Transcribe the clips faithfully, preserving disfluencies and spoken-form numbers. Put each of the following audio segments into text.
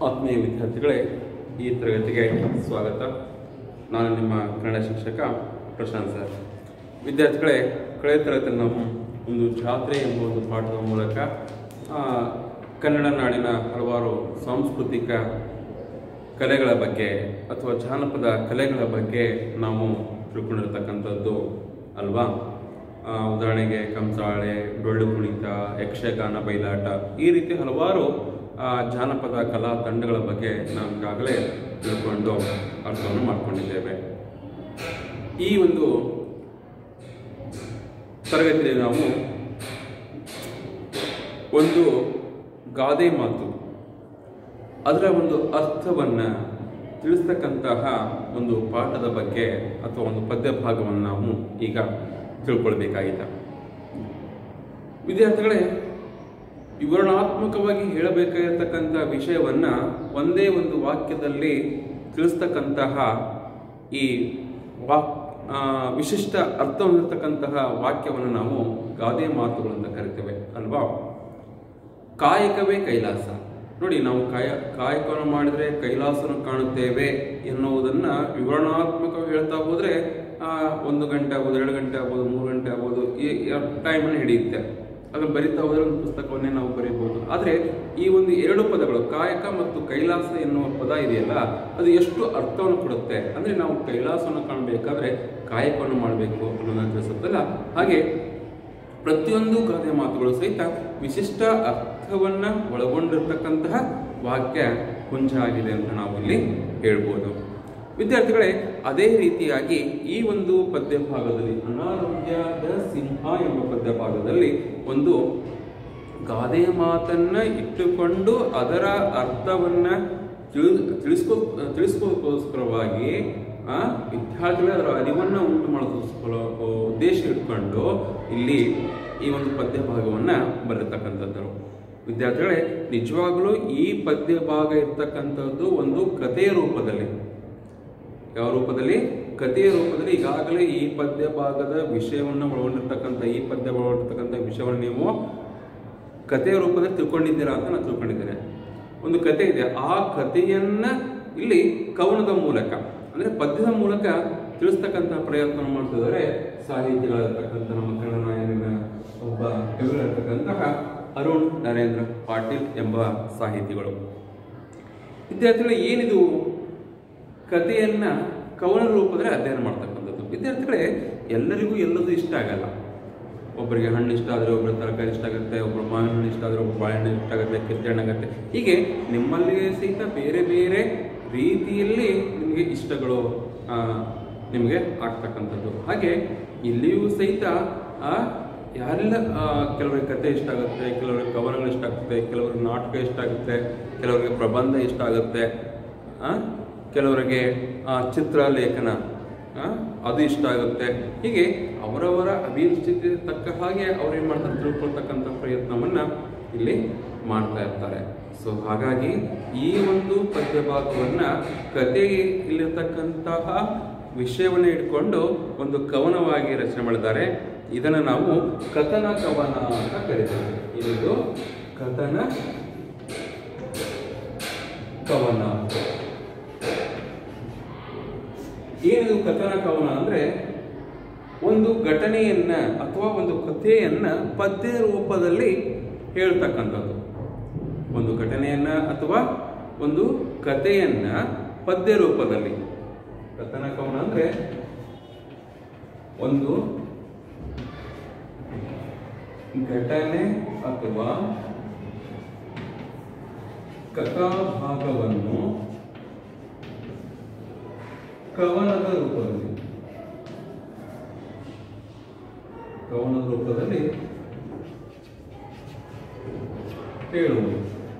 ಆತ್ಮೀಯ ವಿದ್ಯಾರ್ಥಿಗಳೇ, ಈ ತರಗತಿಗೆ ಸ್ವಾಗತ. ನಾನು ನಿಮ್ಮ ಕನ್ನಡ ಶಿಕ್ಷಕ ಪ್ರಶಾಂತ್ ಸರ್. ವಿದ್ಯಾರ್ಥಿಗಳೇ, ಕಳೆದ ತರಗತಿಯಲ್ಲಿ ನಾವು ಒಂದು ಜಾತ್ರೆ ಎಂಬ ಒಂದು ಪಾಠದ ಮೂಲಕ ಕನ್ನಡ ನಾಡಿನ ಹಲವಾರು ಸಾಂಸ್ಕೃತಿಕ ಕಲೆಗಳ ಬಗ್ಗೆ ಅಥವಾ ಜಾನಪದ ಕಲೆಗಳ ಬಗ್ಗೆ ನಾವು ತಿಳ್ಕೊಂಡಿರ್ತಕ್ಕಂಥದ್ದು ಅಲ್ವಾ. ಉದಾಹರಣೆಗೆ ಕಂಸಾಳೆ, ಡೊಳ್ಳು ಕುಣಿತ, ಯಕ್ಷಗಾನ, ಬಯಲಾಟ, ಈ ರೀತಿ ಹಲವಾರು ಜಾನಪದ ಕಲಾ ತಂಡಗಳ ಬಗ್ಗೆ ನಾವು ಈಗಾಗಲೇ ತಿಳ್ಕೊಂಡು ಅರ್ಥವನ್ನು ಮಾಡಿಕೊಂಡಿದ್ದೇವೆ. ಈ ಒಂದು ತರಗತಿಯಲ್ಲಿ ನಾವು ಒಂದು ಗಾದೆ ಮಾತು, ಅದರ ಒಂದು ಅರ್ಥವನ್ನು ತಿಳಿಸ್ತಕ್ಕಂತಹ ಒಂದು ಪಾಠದ ಬಗ್ಗೆ ಅಥವಾ ಒಂದು ಪದ್ಯ ಭಾಗವನ್ನು ನಾವು ಈಗ ತಿಳ್ಕೊಳ್ಬೇಕಾಗಿದೆ. ವಿದ್ಯಾರ್ಥಿಗಳೇ, ವಿವರಣಾತ್ಮಕವಾಗಿ ಹೇಳಬೇಕಾಗಿರ್ತಕ್ಕಂಥ ವಿಷಯವನ್ನ ಒಂದೇ ಒಂದು ವಾಕ್ಯದಲ್ಲಿ ತಿಳಿಸ್ತಕ್ಕಂತಹ ಈ ವಾಕ್ ವಿಶಿಷ್ಟ ಅರ್ಥ ಹೊಂದಿರತಕ್ಕಂತಹ ವಾಕ್ಯವನ್ನು ನಾವು ಗಾದೆ ಮಾತುಗಳು ಅಂತ ಕರಿತೇವೆ ಅಲ್ವಾ. ಕಾಯಕವೇ ಕೈಲಾಸ. ನೋಡಿ, ನಾವು ಕಾಯ ಕಾಯಕವನ್ನು ಮಾಡಿದ್ರೆ ಕೈಲಾಸವನ್ನು ಕಾಣುತ್ತೇವೆ ಎನ್ನುವುದನ್ನ ವಿವರಣಾತ್ಮಕವಾಗಿ ಹೇಳ್ತಾ ಹೋದ್ರೆ ಒಂದು ಗಂಟೆ ಆಗ್ಬೋದು, ಎರಡು ಗಂಟೆ ಆಗ್ಬೋದು, ಮೂರು ಗಂಟೆ ಆಗ್ಬೋದು, ಈ ಟೈಮನ್ನು ಹಿಡಿಯುತ್ತೆ. ಅದನ್ನು ಬರಿತಾ ಹೋದ್ರೆ ಒಂದು ಪುಸ್ತಕವನ್ನೇ ನಾವು ಬರೀಬಹುದು. ಆದರೆ ಈ ಒಂದು ಎರಡು ಪದಗಳು, ಕಾಯಕ ಮತ್ತು ಕೈಲಾಸ ಎನ್ನುವ ಪದ ಇದೆಯಲ್ಲ, ಅದು ಎಷ್ಟು ಅರ್ಥವನ್ನು ಕೊಡುತ್ತೆ ಅಂದರೆ, ನಾವು ಕೈಲಾಸವನ್ನು ಕಾಣಬೇಕಾದ್ರೆ ಕಾಯಕವನ್ನು ಮಾಡಬೇಕು ಅನ್ನೋದನ್ನು ತಿಳಿಸುತ್ತಲ್ಲ. ಹಾಗೆ ಪ್ರತಿಯೊಂದು ಗಾದೆ ಮಾತುಗಳು ಸಹಿತ ವಿಶಿಷ್ಟ ಅರ್ಥವನ್ನು ಒಳಗೊಂಡಿರ್ತಕ್ಕಂತಹ ವಾಕ್ಯ ಪುಂಜ ಆಗಿದೆ ಅಂತ ನಾವು ಇಲ್ಲಿ ಹೇಳ್ಬೋದು. ವಿದ್ಯಾರ್ಥಿಗಳೇ, ಅದೇ ರೀತಿಯಾಗಿ ಈ ಒಂದು ಪದ್ಯ ಭಾಗದಲ್ಲಿ, ಅನಾರೋಗ್ಯದ ಸಿಂಹ ಎಂಬ ಪದ್ಯ ಭಾಗದಲ್ಲಿ ಒಂದು ಗಾದೆ ಮಾತನ್ನ ಇಟ್ಟುಕೊಂಡು ಅದರ ಅರ್ಥವನ್ನ ತಿಳಿ ತಿಳಿಸ್ಕೊ ತಿಳಿಸ್ಕೋಸ್ಕರವಾಗಿ ಆ ವಿದ್ಯಾರ್ಥಿಗಳ ಅದರ ಅರಿವನ್ನು ಉಂಟು ಮಾಡೋದಕ್ಕೋಸ್ಕರ ಉದ್ದೇಶ ಇಟ್ಕೊಂಡು ಇಲ್ಲಿ ಈ ಒಂದು ಪದ್ಯ ಭಾಗವನ್ನ ಬರೆತಕ್ಕಂಥದ್ದು. ವಿದ್ಯಾರ್ಥಿಗಳೇ, ನಿಜವಾಗ್ಲೂ ಈ ಪದ್ಯ ಭಾಗ ಇರ್ತಕ್ಕಂಥದ್ದು ಒಂದು ಕಥೆಯ ರೂಪದಲ್ಲಿ. ಯಾವ ರೂಪದಲ್ಲಿ? ಕಥೆಯ ರೂಪದಲ್ಲಿ. ಈಗಾಗಲೇ ಈ ಪದ್ಯ ಭಾಗದ ವಿಷಯವನ್ನು ಒಳಗೊಂಡಿರ್ತಕ್ಕಂಥ ಈ ಪದ್ಯ ಒಳಗೊಂಡಿರ್ತಕ್ಕಂಥ ವಿಷಯವನ್ನು ನೀವು ಕಥೆಯ ರೂಪದಲ್ಲಿ ತಿಳ್ಕೊಂಡಿದ್ದೀರಾ ಅಂತ ನಾನು ತಿಳ್ಕೊಂಡಿದ್ದೇನೆ. ಒಂದು ಕಥೆ ಇದೆ, ಆ ಕಥೆಯನ್ನ ಇಲ್ಲಿ ಕವನದ ಮೂಲಕ ಅಂದ್ರೆ ಪದ್ಯದ ಮೂಲಕ ತಿಳಿಸ್ತಕ್ಕಂಥ ಪ್ರಯತ್ನ ಮಾಡ್ತಿದ್ದಾರೆ ಸಾಹಿತಿಗಳಿರ್ತಕ್ಕಂಥ ನಮ್ಮ ಕನ್ನಡ ನಾಯಕನ ಒಬ್ಬ ಕವಿಗಳಿರ್ತಕ್ಕಂತಹ ಅರುಣ್ ನರೇಂದ್ರ ಪಾಟೀಲ್ ಎಂಬ ಸಾಹಿತಿಗಳು. ವಿದ್ಯಾರ್ಥಿಗಳು, ಏನಿದು ಕಥೆಯನ್ನ ಕವನ ರೂಪದಲ್ಲಿ ಅಧ್ಯಯನ ಮಾಡ್ತಕ್ಕಂಥದ್ದು. ವಿದ್ಯಾರ್ಥಿಗಳೇ, ಎಲ್ಲರಿಗೂ ಎಲ್ಲದೂ ಇಷ್ಟ ಆಗಲ್ಲ. ಒಬ್ಬರಿಗೆ ಹಣ್ಣು ಇಷ್ಟ ಆದರೆ ಒಬ್ಬರು ತರಕಾರಿ ಇಷ್ಟ ಆಗುತ್ತೆ, ಒಬ್ಬರು ಮಾವಿನ ಹಣ್ಣು ಇಷ್ಟ ಆದರೆ ಒಬ್ಬರು ಬಾಳೆಹಣ್ಣು ಇಷ್ಟ ಆಗುತ್ತೆ, ಕಿತ್ತಳೆ ಹಣ್ಣು ಆಗುತ್ತೆ. ಹೀಗೆ ನಿಮ್ಮಲ್ಲಿ ಸಹಿತ ಬೇರೆ ಬೇರೆ ರೀತಿಯಲ್ಲಿ ನಿಮಗೆ ಇಷ್ಟಗಳು ನಿಮಗೆ ಆಗ್ತಕ್ಕಂಥದ್ದು. ಹಾಗೆ ಇಲ್ಲಿಯೂ ಸಹಿತ ಯಾರೆಲ್ಲ ಕೆಲವರಿಗೆ ಕತೆ ಇಷ್ಟ ಆಗುತ್ತೆ, ಕೆಲವರಿಗೆ ಕವನಗಳು ಇಷ್ಟ ಆಗುತ್ತೆ, ಕೆಲವರಿಗೆ ನಾಟಕ ಇಷ್ಟ ಆಗುತ್ತೆ, ಕೆಲವರಿಗೆ ಪ್ರಬಂಧ ಇಷ್ಟ ಆಗುತ್ತೆ, ಕೆಲವರಿಗೆ ಚಿತ್ರಲೇಖನ ಅದು ಇಷ್ಟ ಆಗುತ್ತೆ. ಹೀಗೆ ಅವರವರ ಅಭಿರುಚಿಗೆ ತಕ್ಕ ಹಾಗೆ ಅವ್ರು ಏನು ಮಾಡ್ತಾರೆ, ತಿಳ್ಕೊಳ್ತಕ್ಕಂಥ ಪ್ರಯತ್ನವನ್ನ ಇಲ್ಲಿ ಮಾಡ್ತಾ ಇರ್ತಾರೆ. ಸೊ ಹಾಗಾಗಿ ಈ ಒಂದು ಪದ್ಯ ಭಾಗವನ್ನ ಕಥೆಗೆ ಇಲ್ಲಿರ್ತಕ್ಕಂತಹ ವಿಷಯವನ್ನ ಇಟ್ಕೊಂಡು ಒಂದು ಕವನವಾಗಿ ರಚನೆ ಮಾಡಿದ್ದಾರೆ. ಇದನ್ನ ನಾವು ಕಥನ ಕವನ ಅಂತ ಕರೀತೇವೆ. ಇದು ಕಥನ ಕವನ. ಏನಿದು ಕಥನ ಕವನ ಅಂದ್ರೆ, ಒಂದು ಘಟನೆಯನ್ನ ಅಥವಾ ಒಂದು ಕಥೆಯನ್ನ ಪದ್ಯ ರೂಪದಲ್ಲಿ ಹೇಳ್ತಕ್ಕಂಥದ್ದು. ಒಂದು ಘಟನೆಯನ್ನ ಅಥವಾ ಒಂದು ಕಥೆಯನ್ನ ಪದ್ಯ ರೂಪದಲ್ಲಿ. ಕಥನ ಕವನ ಅಂದ್ರೆ ಒಂದು ಘಟನೆ ಅಥವಾ ಕಥಾಭಾಗವನ್ನು ಕವನದ ರೂಪದಲ್ಲಿ ಕವನದ ರೂಪದಲ್ಲಿ ಹೇಳುವುದು.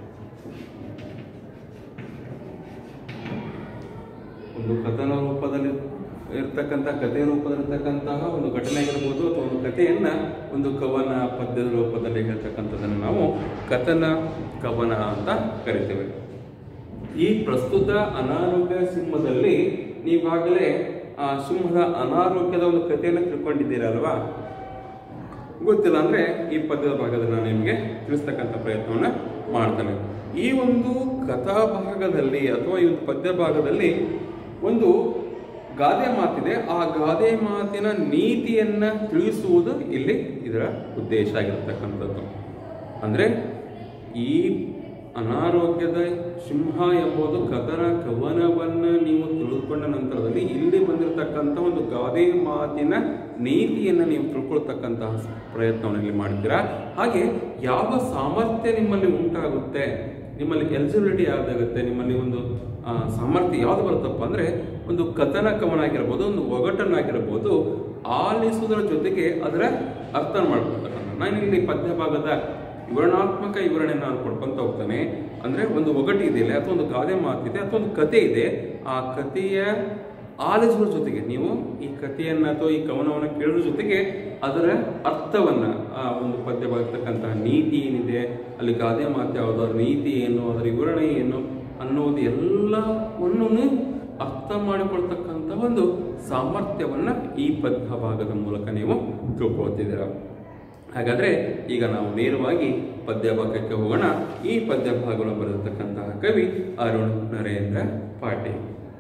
ಒಂದು ಕಥನ ರೂಪದಲ್ಲಿ ಇರ್ತಕ್ಕಂಥ ಕಥೆ ರೂಪದಲ್ಲಿರ್ತಕ್ಕಂತಹ ಒಂದು ಘಟನೆ ಆಗಿರ್ಬೋದು ಅಥವಾ ಒಂದು ಕಥೆಯನ್ನ ಒಂದು ಕವನ ಪದ್ಯದ ರೂಪದಲ್ಲಿ ಹೇಳ್ತಕ್ಕಂಥದ್ದನ್ನು ನಾವು ಕಥನ ಕವನ ಅಂತ ಕರಿತೇವೆ. ಈ ಪ್ರಸ್ತುತ ಅನಾರೋಗ್ಯ ಸಿಂಹದಲ್ಲಿ ನೀವಾಗಲೇ ಆ ಸಿಂಹದ ಅನಾರೋಗ್ಯದ ಒಂದು ಕಥೆಯನ್ನು ತಿಳ್ಕೊಂಡಿದ್ದೀರಲ್ವಾ? ಗೊತ್ತಿಲ್ಲ ಅಂದ್ರೆ ಈ ಪದ್ಯದ ಭಾಗದಲ್ಲಿ ನಾನು ನಿಮಗೆ ತಿಳಿಸ್ತಕ್ಕಂಥ ಪ್ರಯತ್ನವನ್ನ ಮಾಡ್ತಾನೆ. ಈ ಒಂದು ಕಥಾ ಭಾಗದಲ್ಲಿ ಅಥವಾ ಈ ಒಂದು ಪದ್ಯ ಭಾಗದಲ್ಲಿ ಒಂದು ಗಾದೆ ಮಾತಿದೆ. ಆ ಗಾದೆ ಮಾತಿನ ನೀತಿಯನ್ನ ತಿಳಿಸುವುದು ಇಲ್ಲಿ ಇದರ ಉದ್ದೇಶ ಆಗಿರತಕ್ಕಂಥದ್ದು. ಅಂದರೆ ಈ ಅನಾರೋಗ್ಯದ ಸಿಂಹ ಎಂಬುದು ಕಥನ ಕವನವನ್ನ ನೀವು ತಿಳಿದುಕೊಂಡ ನಂತರದಲ್ಲಿ ಇಲ್ಲಿ ಬಂದಿರತಕ್ಕಂಥ ಒಂದು ಗಾದೆ ಮಾತಿನ ನೀತಿಯನ್ನು ನೀವು ತಿಳ್ಕೊಳ್ತಕ್ಕಂತಹ ಪ್ರಯತ್ನವನ್ನು ಇಲ್ಲಿ ಮಾಡ್ತೀರಾ. ಹಾಗೆ ಯಾವ ಸಾಮರ್ಥ್ಯ ನಿಮ್ಮಲ್ಲಿ ಉಂಟಾಗುತ್ತೆ, ನಿಮ್ಮಲ್ಲಿ ಎಲಿಜಿಬಿಲಿಟಿ ಯಾವ್ದಾಗುತ್ತೆ, ನಿಮ್ಮಲ್ಲಿ ಒಂದು ಸಾಮರ್ಥ್ಯ ಯಾವ್ದು ಬರುತ್ತಪ್ಪ ಅಂದರೆ ಒಂದು ಕಥನ ಕವನ ಆಗಿರ್ಬೋದು, ಒಂದು ಒಗಟನ್ನಾಗಿರ್ಬೋದು, ಆಲಿಸುವುದರ ಜೊತೆಗೆ ಅದರ ಅರ್ಥ ಮಾಡ್ಕೊಳ್ತಕ್ಕಂಥ. ನಾನು ಇಲ್ಲಿ ಪದ್ಯ ಭಾಗದ ವಿವರಣಾತ್ಮಕ ವಿವರಣೆಯನ್ನು ನಾನು ಕೊಡ್ಕೊಂತ ಹೋಗ್ತಾನೆ. ಅಂದರೆ ಒಂದು ಒಗಟು ಇದೆಯಲ್ಲ ಅಥವಾ ಒಂದು ಗಾದೆ ಮಾತಿದೆ ಅಥವಾ ಒಂದು ಕತೆ ಇದೆ, ಆ ಕಥೆಯ ಆಲಿಸುವ ಜೊತೆಗೆ ನೀವು ಈ ಕಥೆಯನ್ನು ಅಥವಾ ಈ ಕವನವನ್ನು ಕೇಳೋದ್ರ ಜೊತೆಗೆ ಅದರ ಅರ್ಥವನ್ನು, ಆ ಒಂದು ಪದ್ಯ ಬರ್ತಕ್ಕಂತಹ ನೀತಿ ಏನಿದೆ, ಅಲ್ಲಿ ಗಾದೆ ಮಾತು ಯಾವುದು, ಅದರ ನೀತಿ ಏನು, ಅದರ ವಿವರಣೆ ಏನು ಅನ್ನೋದು ಎಲ್ಲವನ್ನು ಅರ್ಥ ಮಾಡಿಕೊಳ್ತಕ್ಕಂಥ ಒಂದು ಸಾಮರ್ಥ್ಯವನ್ನು ಈ ಪದ್ಯ ಭಾಗದ ಮೂಲಕ ನೀವು ತಿಳ್ಕೊಳ್ತಿದ್ದೀರ. ಹಾಗಾದರೆ ಈಗ ನಾವು ನೇರವಾಗಿ ಪದ್ಯ ಭಾಗಕ್ಕೆ ಹೋಗೋಣ. ಈ ಪದ್ಯ ಭಾಗವನ್ನು ಬರೆದಿರ್ತಕ್ಕಂತಹ ಕವಿ ಅರುಣ್ ನರೇಂದ್ರ ಪಾಟೀಲ್.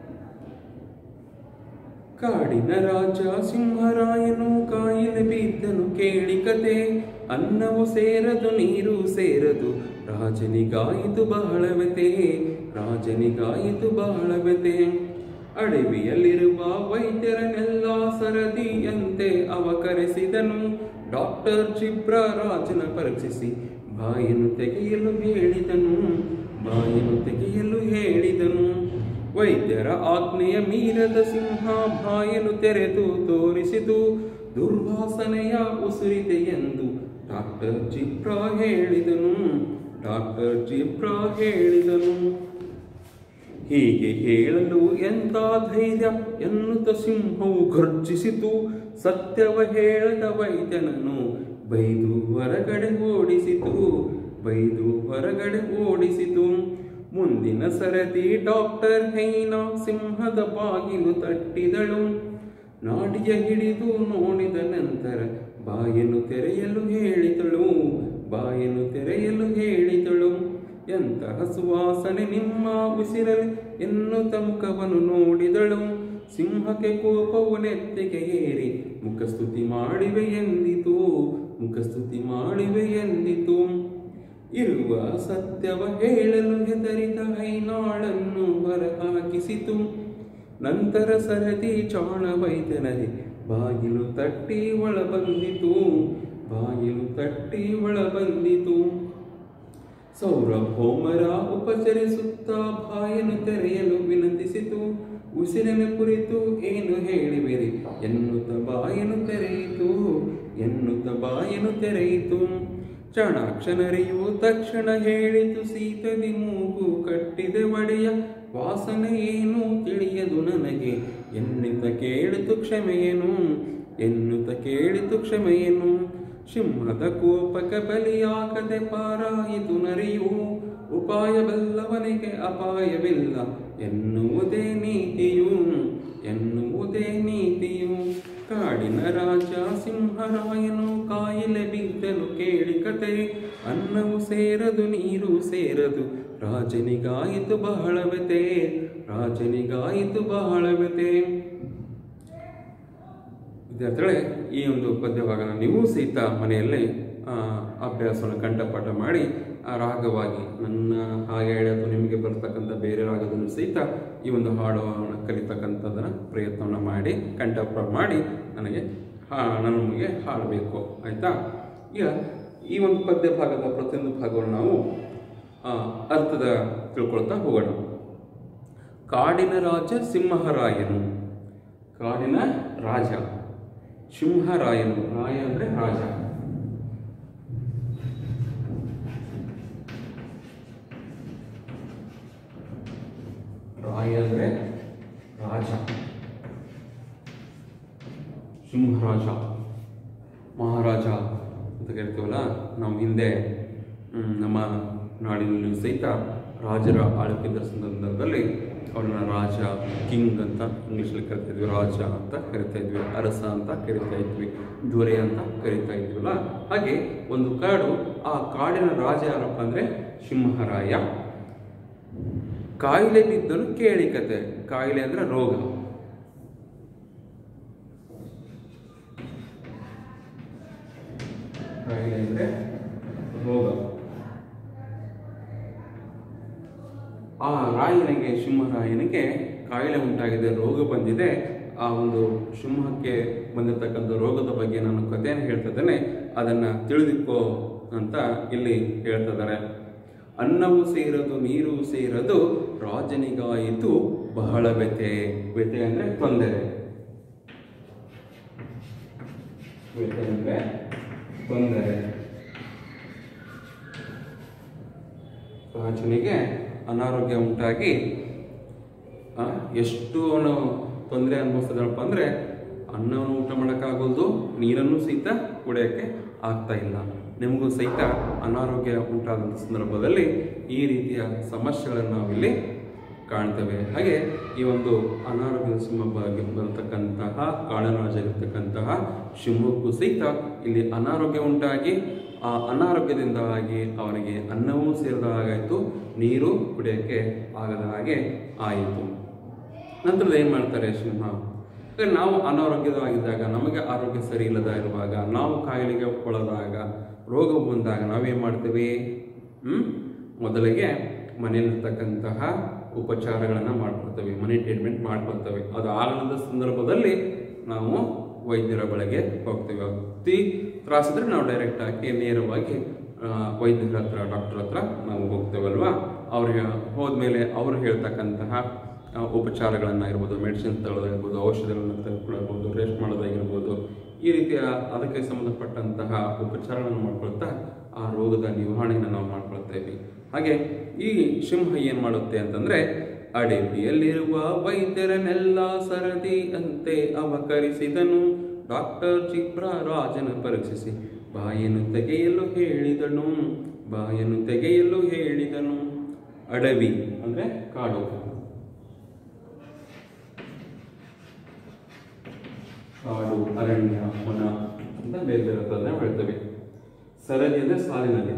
ಕಾಡಿನ ರಾಜ ಸಿಂಹರಾಯನು ಕಾಯಿಲೆ ಬಿದ್ದನು ಕೇಳಿ ಕತೆ, ಅನ್ನವು ಸೇರದು ನೀರು ಸೇರದು ರಾಜನಿಗಾಯಿತು ಬಹಳ ವ್ಯತೆ, ರಾಜನಿಗಾಯಿತು ಬಹಳ ವ್ಯತೆ. ಅಡವಿಯಲ್ಲಿರುವ ವೈದ್ಯರನ್ನೆಲ್ಲ ಸರದಿಯಂತೆ ಅವ ಕರೆಸಿದನು, ಡಾಕ್ಟರ್ ಜಿಬ್ರ ರಾಜನ ಪರೀಕ್ಷಿಸಿ ಬಾಯನ್ನು ತೆಗೆಯಲು ಹೇಳಿದನು, ಬಾಯನ್ನು ತೆಗೆಯಲು ಹೇಳಿದನು. ವೈದ್ಯರ ಆಜ್ಞೆಯ ಮೀರದ ಸಿಂಹ ಬಾಯನ್ನು ತೆರೆದು ತೋರಿಸಿತು, ದುರ್ವಾಸನೆಯ ಉಸುರಿದೆ ಎಂದು ಡಾಕ್ಟರ್ ಜಿಬ್ರ ಹೇಳಿದನು, ಡಾಕ್ಟರ್ ಜಿಬ್ರ ಹೇಳಿದನು. ಹೀಗೆ ಹೇಳಲು ಎಂಥ ಧೈರ್ಯ ಎನ್ನುತ್ತ ಸಿಂಹವು ಗರ್ಜಿಸಿತು, ಸತ್ಯವ ಹೇಳದ ವೈದ್ಯನನ್ನು ಬೈದು ಹೊರಗಡೆ ಓಡಿಸಿತು, ಬೈದು ಹೊರಗಡೆ ಓಡಿಸಿತು. ಮುಂದಿನ ಸರದಿ ಡಾಕ್ಟರ್ ಹೈನ ಸಿಂಹದ ಬಾಗಿಲು ತಟ್ಟಿದಳು, ನಾಡಿಯ ಹಿಡಿದು ನೋಡಿದ ನಂತರ ಬಾಯನ್ನು ತೆರೆಯಲು ಹೇಳಿದಳು, ಬಾಯನ್ನು ತೆರೆಯಲು ಹೇಳಿದಳು. ಎಂತಹ ಸುವಾಸನೆ ನಿಮ್ಮ ಉಸಿರಲಿ ಎನ್ನುತ್ತ ಮುಖವನ್ನು ನೋಡಿದಳು, ಸಿಂಹಕ್ಕೆ ಕೋಪವು ನೆತ್ತಿಗೆ ಏರಿ ಮುಖಸ್ತುತಿ ಮಾಡಿವೆ ಎಂದಿತು, ಮುಖಸ್ತುತಿ ಮಾಡಿವೆ ಎಂದಿತು. ಇರುವ ಸತ್ಯವ ಹೇಳಲು ಹೆದರಿದ ಹೈನಾಳನ್ನು ಹೊರಹಾಕಿಸಿತು, ನಂತರ ಸರದಿ ಚಾಣ ವೈದ್ಯನರಿ ಬಾಗಿಲು ತಟ್ಟಿ ಒಳ ಬಂದಿತು, ಬಾಗಿಲು ತಟ್ಟಿ ಒಳ ಬಂದಿತು. ಸೌರಭೌಮರ ಉಪಚರಿಸುತ್ತಾ ಬಾಯನ್ನು ತೆರೆಯಲು ವಿನಂತಿಸಿತು, ಉಸಿರಿನ ಕುರಿತು ಏನು ಹೇಳಿಬಿರಿ ಎನ್ನುತ್ತ ಬಾಯನ್ನು ತೆರೆಯಿತು, ಎನ್ನುತ್ತ ಬಾಯನ್ನು ತೆರೆಯಿತು. ಚಾಣಾಕ್ಷನರಿಯು ತಕ್ಷಣ ಹೇಳಿತು, ಸೀತದಿ ಮೂಗು ಕಟ್ಟಿದೆ ಒಡೆಯ, ವಾಸನೆ ಏನು ತಿಳಿಯದು ನನಗೆ ಎನ್ನುತ್ತ ಕೇಳಿತು ಕ್ಷಮೆಯೇನು, ಎನ್ನುತ್ತ ಕೇಳಿತು ಕ್ಷಮೆಯೇನು. ಸಿಂಹದ ಕೋಪಕ ಬಲಿಯಾಗದೆ ಪಾರಾಯಿತು ನರಿಯು, ಉಪಾಯವೆಲ್ಲವನಿಗೆ ಅಪಾಯವಿಲ್ಲ ಎನ್ನುವುದೇ ನೀತಿಯು, ಎನ್ನುವುದೇ ನೀತಿಯು. ಕಾಡಿನ ರಾಜ ಸಿಂಹರಾಯನು ಕಾಯಿಲೆ ಬಿದ್ದನು ಕೇಳಿ ಕತೆ, ಅನ್ನವು ಸೇರದು ನೀರು ಸೇರದು ರಾಜನಿಗಾಯಿತು ಬಹಳ ವ್ಯತೆ, ರಾಜನಿಗಾಯಿತು ಬಹಳ ವ್ಯತೆ. ವಿದ್ಯಾರ್ಥಿಗಳೇ, ಈ ಒಂದು ಪದ್ಯಭಾಗನ ನೀವು ಸಹಿತ ಮನೆಯಲ್ಲಿ ಅಭ್ಯಾಸವನ್ನು ಕಂಠಪಾಠ ಮಾಡಿ ಆ ರಾಗವಾಗಿ ನನ್ನ ಹಾಗೆ ಹೇಳಿ ಅಥವಾ ನಿಮಗೆ ಬರ್ತಕ್ಕಂಥ ಬೇರೆ ರಾಗದನ್ನು ಸಹಿತ ಈ ಒಂದು ಹಾಡನ್ನು ಕಲಿತಕ್ಕಂಥದ್ದನ್ನು ಪ್ರಯತ್ನವನ್ನು ಮಾಡಿ ಕಂಠಪಾಠ ಮಾಡಿ ನನಗೆ ಹಾ ನಮಗೆ ಹಾಡಬೇಕು, ಆಯಿತಾ? ಈಗ ಈ ಒಂದು ಪದ್ಯ ಭಾಗದ ಪ್ರತಿಯೊಂದು ಭಾಗವನ್ನು ನಾವು ಅರ್ಥದ ತಿಳ್ಕೊಳ್ತಾ ಹೋಗೋಣ. ಕಾಡಿನ ರಾಜ ಸಿಂಹರಾಯನು, ಕಾಡಿನ ರಾಜ ಸಿಂಹರಾಯನು, ರಾಯ ಅಂದರೆ ರಾಜ. ರಾಯ ಅಂದರೆ ರಾಜ, ಸಿಂಹರಾಜ, ಮಹಾರಾಜ ಅಂತ ಕರಿತೀವಲ್ಲ ನಾವು. ಹಿಂದೆ ನಮ್ಮ ನಾಡಿನಲ್ಲಿ ಸಹಿತ ರಾಜರ ಆಳ್ವಿಕೆ ಸಂದರ್ಭದಲ್ಲಿ ಅವ್ರನ್ನ ರಾಜ, ಕಿಂಗ್ ಅಂತ ಇಂಗ್ಲೀಷಲ್ಲಿ ಕರಿತಾ ಇದ್ವಿ, ರಾಜ ಅಂತ ಕರಿತಾ ಇದ್ವಿ, ಅರಸ ಅಂತ ಕರಿತಾ ಇದ್ವಿ, ದೊರೆ ಅಂತ ಕರಿತಾ ಇದ್ವಲ್ಲ. ಹಾಗೆ ಒಂದು ಕಾಡು, ಆ ಕಾಡಿನ ರಾಜ ಯಾರಪ್ಪ ಅಂದರೆ ಸಿಂಹರಾಯ. ಕಾಯಿಲೆ ಬಿದ್ದನು ಕೇಳಿ ಕತೆ. ಕಾಯಿಲೆ ಅಂದರೆ ರೋಗ. ಕಾಯಿಲೆ ಅಂದರೆ ರೋಗ. ಆ ರಾಯನಿಗೆ, ಸಿಂಹರಾಯನಿಗೆ ಕಾಯಿಲೆ ಉಂಟಾಗಿದೆ, ರೋಗ ಬಂದಿದೆ. ಆ ಒಂದು ಸಿಂಹಕ್ಕೆ ಬಂದಿರತಕ್ಕಂಥ ರೋಗದ ಬಗ್ಗೆ ನಾನು ಕಥೆಯನ್ನು ಹೇಳ್ತಾ ಇದ್ದೇನೆ, ಅದನ್ನು ತಿಳಿದಿಕ್ಕೋ ಅಂತ ಇಲ್ಲಿ ಹೇಳ್ತಿದ್ದಾರೆ. ಅನ್ನವೂ ಸೇರದು ನೀರು ಸೇರದು ರಾಜನಿಗಾಯಿತು ಬಹಳ ವ್ಯಥೆ. ವ್ಯಥೆ ಅಂದರೆ ತೊಂದರೆ. ವ್ಯಥೆ ಅಂದರೆ ತೊಂದರೆ. ರಾಜನಿಗೆ ಅನಾರೋಗ್ಯ ಉಂಟಾಗಿ ಎಷ್ಟು ಅವನು ತೊಂದರೆ ಅನುಭವಿಸಿದಪ್ಪ ಅಂದರೆ ಅನ್ನವನ್ನು ಊಟ ಮಾಡೋಕ್ಕಾಗೋದು, ನೀರನ್ನು ಸಹಿತ ಕುಡಿಯೋಕ್ಕೆ ಆಗ್ತಾ ಇಲ್ಲ. ನಿಮಗೂ ಸಹಿತ ಅನಾರೋಗ್ಯ ಉಂಟಾದಂಥ ಸಂದರ್ಭದಲ್ಲಿ ಈ ರೀತಿಯ ಸಮಸ್ಯೆಗಳನ್ನು ನಾವಿಲ್ಲಿ ಕಾಣ್ತೇವೆ. ಹಾಗೆ ಈ ಒಂದು ಅನಾರೋಗ್ಯದ ಸಿಂಹ ಬಗ್ಗೆ ಬರತಕ್ಕಂತಹ ಕಾಡರಾಜ ಇರತಕ್ಕಂತಹ ಸಿಂಹಕ್ಕೂ ಸಹಿತ ಇಲ್ಲಿ ಅನಾರೋಗ್ಯ ಉಂಟಾಗಿ, ಆ ಅನಾರೋಗ್ಯದಿಂದಾಗಿ ಅವನಿಗೆ ಅನ್ನವೂ ಸೇರಿದ ಹಾಗಾಯಿತು, ನೀರು ಕುಡಿಯೋಕ್ಕೆ ಆಗದ ಹಾಗೆ ಆಯಿತು. ನಂತರದ ಏನು ಮಾಡ್ತಾರೆ ಸಿಂಹ? ನಾವು ಅನಾರೋಗ್ಯವಾಗಿದ್ದಾಗ, ನಮಗೆ ಆರೋಗ್ಯ ಸರಿ ಇಲ್ಲದ ಇರುವಾಗ, ನಾವು ಕಾಯಿಲೆಗೆ ಒಳಗಾದಾಗ, ರೋಗ ಬಂದಾಗ ನಾವೇನು ಮಾಡ್ತೀವಿ? ಹ್ಞೂ ಮೊದಲಿಗೆ ಮನೆಯಲ್ಲಿರ್ತಕ್ಕಂತಹ ಉಪಚಾರಗಳನ್ನು ಮಾಡ್ಕೊಳ್ತೇವೆ, ಮನೆ ಟ್ರೀಟ್ಮೆಂಟ್ ಮಾಡ್ಕೊಳ್ತೇವೆ. ಅದು ಆಗದ ಸಂದರ್ಭದಲ್ಲಿ ನಾವು ವೈದ್ಯರ ಬಳಿಗೆ ಹೋಗ್ತೇವೆ. ಅತಿ ತ್ರಾಸಿದ್ರೆ ನಾವು ಡೈರೆಕ್ಟ್ ಆಗಿ ನೇರವಾಗಿ ವೈದ್ಯರ ಹತ್ರ, ಡಾಕ್ಟರ್ ಹತ್ರ ನಾವು ಹೋಗ್ತೇವಲ್ವಾ. ಅವ್ರಿಗೆ ಹೋದ್ಮೇಲೆ ಅವರು ಹೇಳ್ತಕ್ಕಂತಹ ಉಪಚಾರಗಳನ್ನಾಗಿರ್ಬೋದು, ಮೆಡಿಸಿನ್ಸ್ ತಗೊಳ್ಳೋದಾಗಿರ್ಬೋದು, ಔಷಧಿಗಳನ್ನು ತೆಗೆದುಕೊಳ್ಳಬಹುದು, ರೆಸ್ಟ್ ಮಾಡೋದಾಗಿರ್ಬೋದು, ಈ ರೀತಿಯ ಅದಕ್ಕೆ ಸಂಬಂಧಪಟ್ಟಂತಹ ಉಪಚಾರಗಳನ್ನು ಮಾಡ್ಕೊಳ್ತಾ ಆ ರೋಗದ ನಿವಾರಣೆಯನ್ನು ನಾವು ಮಾಡ್ಕೊಳ್ತೇವೆ. ಹಾಗೆ ಈ ಸಿಂಹ ಏನು ಮಾಡುತ್ತೆ ಅಂತಂದರೆ, ಅಡವಿಯಲ್ಲಿರುವ ವೈದ್ಯರನ್ನೆಲ್ಲ ಸರದಿ ಅಂತೆ ಅವಕರಿಸಿದನು. ಡಾಕ್ಟರ್ ಜಿಬ್ರ ರಾಜನ ಪರೀಕ್ಷಿಸಿ ಬಾಯನ್ನು ತೆಗೆಯಲು ಹೇಳಿದನು. ಬಾಯನ್ನು ತೆಗೆಯಲು ಹೇಳಿದನು. ಅಡವಿ ಅಂದರೆ ಕಾಡು. ಕಾಡು, ಅರಣ್ಯ, ವನ ಅಂತ ಬೇರೆ ಬೇರೆ ಥರನೇ ಹೇಳ್ತೇವೆ. ಸರದಿ ಅಂದರೆ ಸಾಲಿನಲ್ಲಿ.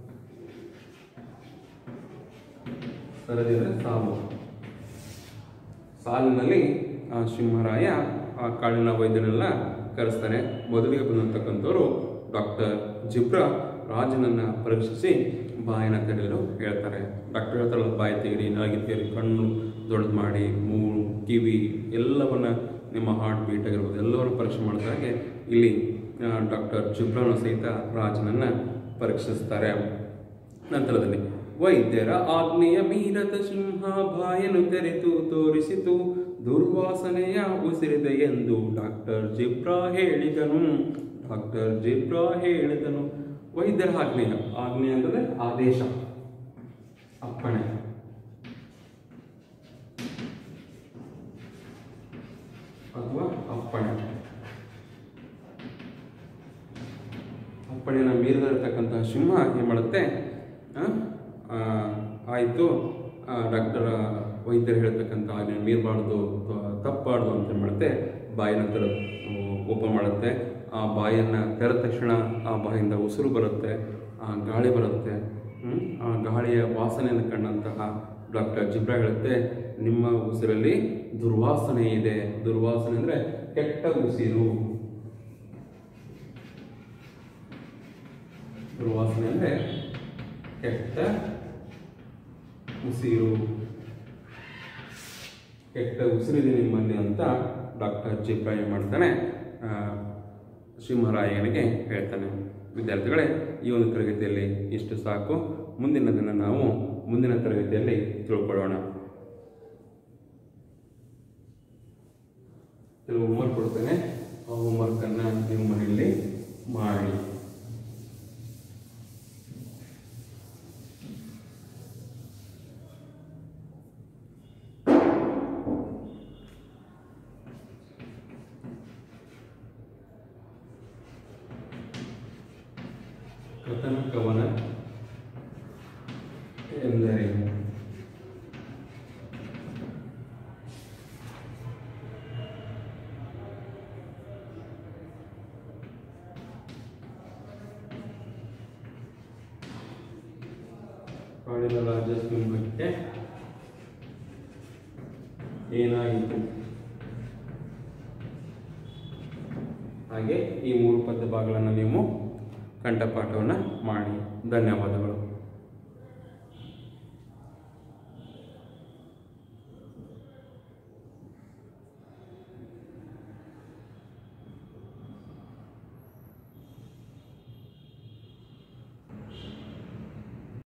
ಸರದಿ ಅಂದರೆ ಸಾಲು. ಸಾಲಿನಲ್ಲಿ ಆ ಸಿಂಹರಾಯ ಆ ಕಾಡಿನ ವೈದ್ಯನೆಲ್ಲ ಕರೆಸ್ತಾನೆ. ಮೊದಲಿಗೆ ಬಂದಂತಕ್ಕಂಥವ್ರು ಡಾಕ್ಟರ್ ಜಿಬ್ರ ರಾಜನನ್ನು ಪರೀಕ್ಷಿಸಿ ಬಾಯಿನ ತೆರೆಯಲು ಹೇಳ್ತಾರೆ. ಡಾಕ್ಟರ್ ಹೇಳ್ತಾರಲ್ಲ, ಬಾಯಿ ತೆಗೀರಿ, ನಾಗಿ ತೆಗೀರಿ, ಕಣ್ಣು ದೊಡ್ಡದು ಮಾಡಿ, ಮೂಗು, ಕಿವಿ ಎಲ್ಲವನ್ನ, ನಿಮ್ಮ ಹಾರ್ಟ್ ಬೀಟ್ ಆಗಿರ್ಬೋದು ಎಲ್ಲವನ್ನು ಪರೀಕ್ಷೆ ಮಾಡಿದಾಗೆ ಇಲ್ಲಿ ಡಾಕ್ಟರ್ ಜಿಬ್ರನು ಸಹಿತ ರಾಜನನ್ನು ಪರೀಕ್ಷಿಸ್ತಾರೆ. ನಂತರದಲ್ಲಿ ವೈದ್ಯರ ಆಜ್ಞೆಯ ಮೀರದ ಸಿಂಹ ಬಾಯನ್ನು ತೆರೆದು ತೋರಿಸಿತು. ದುರ್ವಾಸನೆಯ ಉಸಿರಿದೆ ಎಂದು ಡಾಕ್ಟರ್ ಜಿಬ್ರಾ ಹೇಳಿದನು. ಡಾಕ್ಟರ್ ಜಿಬ್ರಾ ಹೇಳಿದನು. ವೈದ್ಯರ ಆಜ್ಞೆಯ, ಆಜ್ಞೆ ಅಂದರೆ ಆದೇಶ, ಅಪ್ಪಣೆ. ಅಥವಾ ಅಪ್ಪಣೆ. ಅಪ್ಪಣೆಯನ್ನು ಮೀರಿದಿರತಕ್ಕಂತಹ ಸಿಂಹ ಏನು ಮಾಡುತ್ತೆ? ಆಯಿತು, ಡಾಕ್ಟರ್ ವೈದ್ಯರು ಹೇಳ್ತಕ್ಕಂಥ ಆಜ್ಞೆ ಮೀರಬಾರ್ದು, ತಪ್ಪಬಾರ್ದು ಅಂತ ಮಾಡುತ್ತೆ. ಬಾಯಿನ ಥರ ಓಪನ್ ಮಾಡುತ್ತೆ. ಆ ಬಾಯನ್ನು ತೆರೆದ ತಕ್ಷಣ ಆ ಬಾಯಿಂದ ಉಸಿರು ಬರುತ್ತೆ, ಆ ಗಾಳಿ ಬರುತ್ತೆ. ಆ ಗಾಳಿಯ ವಾಸನೆಯನ್ನು ಕಂಡಂತಹ ಡಾಕ್ಟರ್ ಜಿಬ್ರಾ ಹೇಳುತ್ತೆ, ನಿಮ್ಮ ಉಸಿರಲ್ಲಿ ದುರ್ವಾಸನೆ ಇದೆ. ದುರ್ವಾಸನೆ ಅಂದರೆ ಕೆಟ್ಟ ಉಸಿರು. ದುರ್ವಾಸನೆ ಅಂದರೆ ಕೆಟ್ಟ ಉಸಿರು. ಕೆಟ್ಟ ಉಸಿರಿದೆ ನಿಮ್ಮಲ್ಲಿ ಅಂತ ಡಾಕ್ಟರ್ ಜಿಬ್ರಾ ಏನು ಮಾಡ್ತಾನೆ? ಸಿಂಹರಾಯನಿಗೆ ಹೇಳ್ತಾನೆ. ವಿದ್ಯಾರ್ಥಿಗಳೇ, ಈ ಒಂದು ತರಗತಿಯಲ್ಲಿ ಇಷ್ಟು ಸಾಕು. ಮುಂದಿನದನ್ನು ನಾವು ಮುಂದಿನ ತರಗತಿಯಲ್ಲಿ ತಿಳ್ಕೊಳ್ಳೋಣ. ಕೆಲವು ಹೋಮ್ವರ್ಕ್ ಕೊಡ್ತೇನೆ, ಆ ಹೋಮ್ವರ್ಕನ್ನು ನೀವು ಮನೆಯಲ್ಲಿ ಮಾಡಿ. ಕಥನ ಕವನ ಎಂದರೇನು? ಕಾಡಿನ ರಾಜ ಸಿಂಹಕ್ಕೆ ಏನಾಯಿತು? ಹಾಗೆ ಈ ಮೂರು ಪದ್ಯ ಭಾಗಗಳನ್ನು ನೀವು ಕಂಠಪಾಠವನ್ನು ಮಾಡಿ. ಧನ್ಯವಾದಗಳು.